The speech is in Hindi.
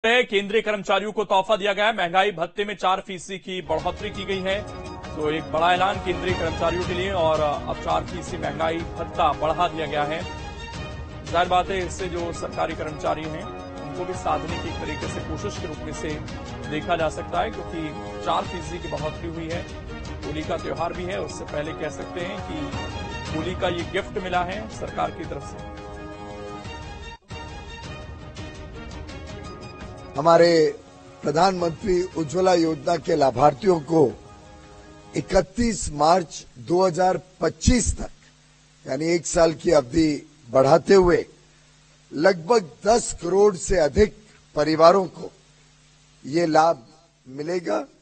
केंद्रीय कर्मचारियों को तोहफा दिया गया है। महंगाई भत्ते में 4% की बढ़ोतरी की गई है। तो एक बड़ा ऐलान केंद्रीय कर्मचारियों के लिए और अब 4% महंगाई भत्ता बढ़ा दिया गया है। जाहिर बात है, इससे जो सरकारी कर्मचारी हैं उनको भी साधने की एक तरीके से कोशिश के रूप में से देखा जा सकता है, क्योंकि 4% की बढ़ोतरी हुई है। होली का त्योहार भी है, उससे पहले कह सकते हैं कि होली का ये गिफ्ट मिला है सरकार की तरफ से। हमारे प्रधानमंत्री उज्ज्वला योजना के लाभार्थियों को 31 मार्च 2025 तक यानी 1 साल की अवधि बढ़ाते हुए लगभग 10 करोड़ से अधिक परिवारों को ये लाभ मिलेगा।